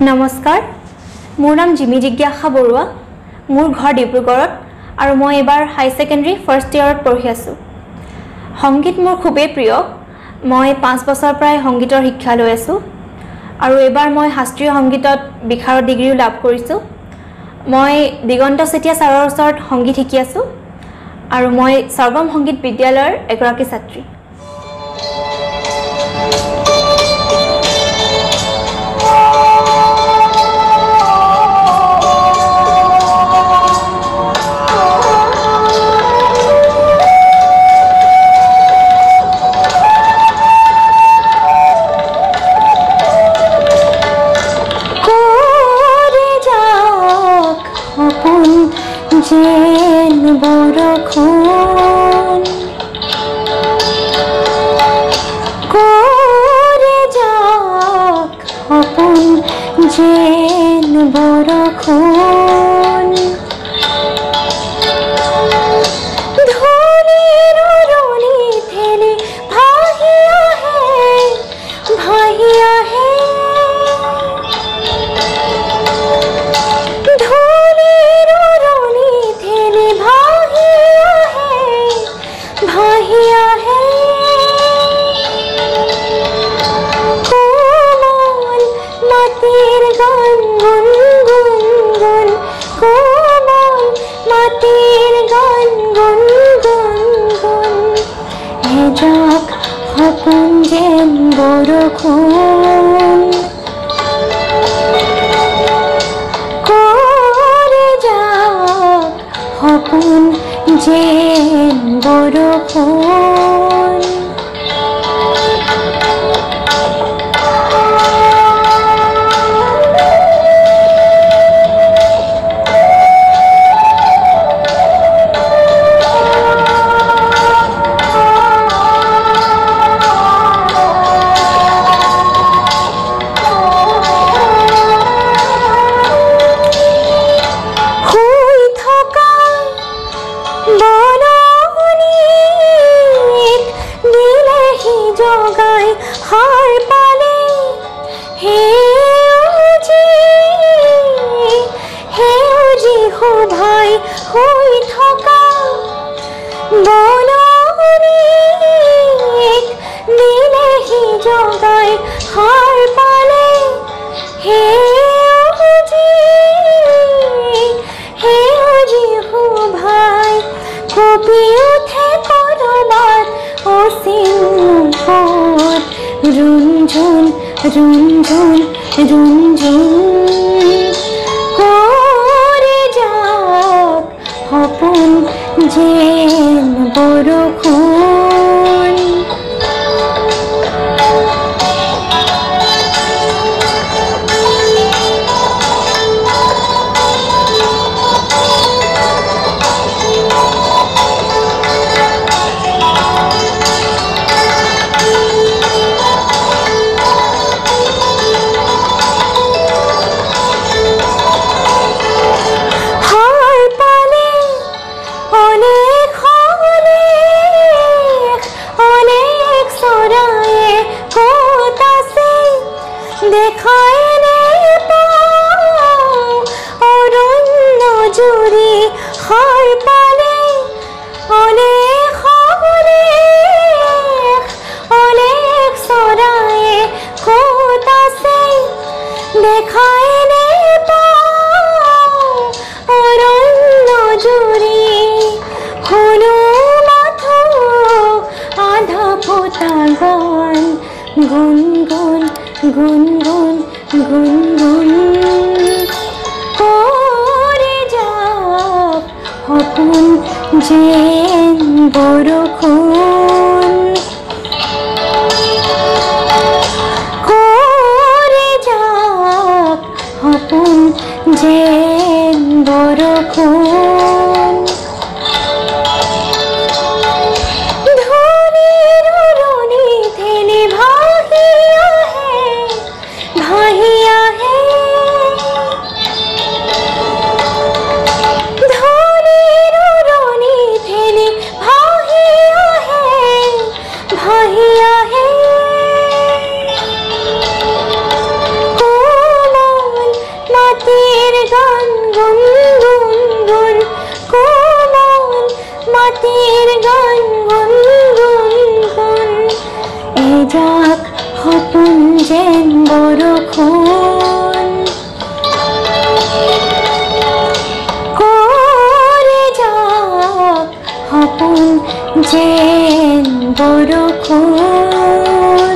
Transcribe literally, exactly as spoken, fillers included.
নমস্কাৰ মোৰ নাম জিমি জিজ্ঞাসা বৰুৱা মোৰ ঘৰ ডিব্ৰুগড়ত আৰু মই এবাৰ হাই সেকেন্ডাৰী ফাৰ্ষ্ট ইয়াৰত পঢ়ি আছো সংগীত মোৰ খুবেই প্ৰিয় মই পাঁচ বছৰ প্ৰায় সংগীতৰ শিক্ষা লৈ আছো আৰু এবাৰ মই শাস্ত্ৰীয় সংগীতত বিশাৰদ ডিগ্ৰীও লাভ কৰিছো মই দিগন্ত চেতিয়া ছাৰৰ ওচৰত সংগীত শিকি আছো আৰু মই সৰ্বম সংগীত বিদ্যালয়ৰ এগৰাকী ছাত্ৰী যেন বৰষুণ কৰে যাক সপোন যেন বৰষুণ ধূলিৰ উৰণি ঠেলি ভাহি আহে ভাহি আহে সপোন যেন বৰষুণ কৰে যাক সপোন যেন বৰষুণ Run, run, run, run, করে যাক সপোন যেন বৰষুণ গুন গুন গুন গুন গুন গুন করে যাক সপোন যেন বৰষুণ করে যাক সপোন যেন বৰষুণ যাক সপোন যেন বৰষুণ কৰে যাক সপোন যেন বৰষুণ